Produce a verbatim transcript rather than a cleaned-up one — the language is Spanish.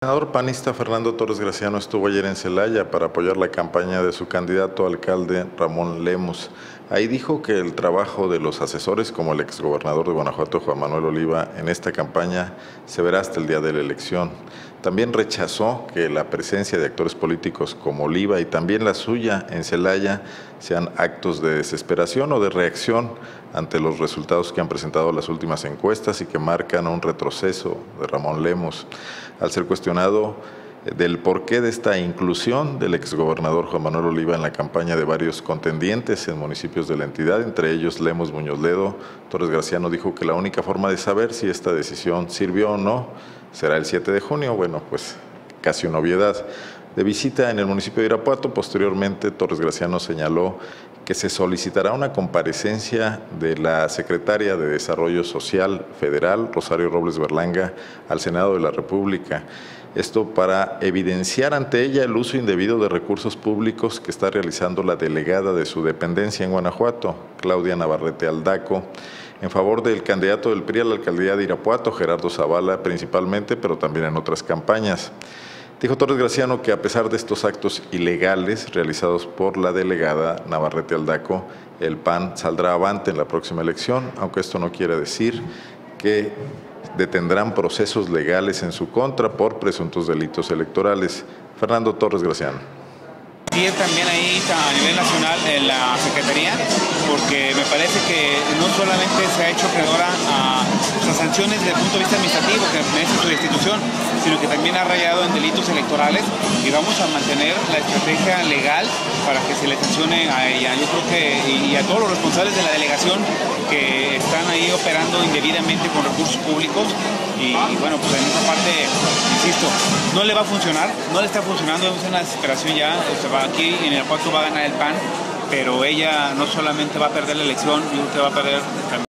El senador panista Fernando Torres Graciano estuvo ayer en Celaya para apoyar la campaña de su candidato a alcalde Ramón Lemus. Ahí dijo que el trabajo de los asesores, como el exgobernador de Guanajuato, Juan Manuel Oliva, en esta campaña se verá hasta el día de la elección. También rechazó que la presencia de actores políticos como Oliva y también la suya en Celaya sean actos de desesperación o de reacción ante los resultados que han presentado las últimas encuestas y que marcan un retroceso de Ramón Lemus. Al ser cuestionado del porqué de esta inclusión del exgobernador Juan Manuel Oliva en la campaña de varios contendientes en municipios de la entidad, entre ellos Lemus Muñoz Ledo, Torres Graciano dijo que la única forma de saber si esta decisión sirvió o no será el siete de junio. Bueno, pues casi una obviedad. De visita en el municipio de Irapuato, posteriormente Torres Graciano señaló que se solicitará una comparecencia de la secretaria de Desarrollo Social Federal, Rosario Robles Berlanga, al Senado de la República. Esto para evidenciar ante ella el uso indebido de recursos públicos que está realizando la delegada de su dependencia en Guanajuato, Claudia Navarrete Aldaco, en favor del candidato del P R I a la alcaldía de Irapuato, Gerardo Zavala, principalmente, pero también en otras campañas. Dijo Torres Graciano que a pesar de estos actos ilegales realizados por la delegada Navarrete Aldaco, el P A N saldrá avante en la próxima elección, aunque esto no quiere decir que detendrán procesos legales en su contra por presuntos delitos electorales. Fernando Torres Graciano. Y también ahí a nivel nacional en la Secretaría, porque me parece que no solamente se ha hecho acreedora a las sanciones desde el punto de vista administrativo que merece su institución, sino que también ha rayado en delitos electorales y vamos a mantener la estrategia legal para que se le sancione a ella. Yo creo que y a todos los responsables de la delegación que están ahí operando indebidamente con recursos públicos y, y bueno, pues en esa parte, insisto, no le va a funcionar, no le está funcionando, es una desesperación ya, se va aquí en Irapuato va a ganar el P A N, pero ella no solamente va a perder la elección, sino que va a perder también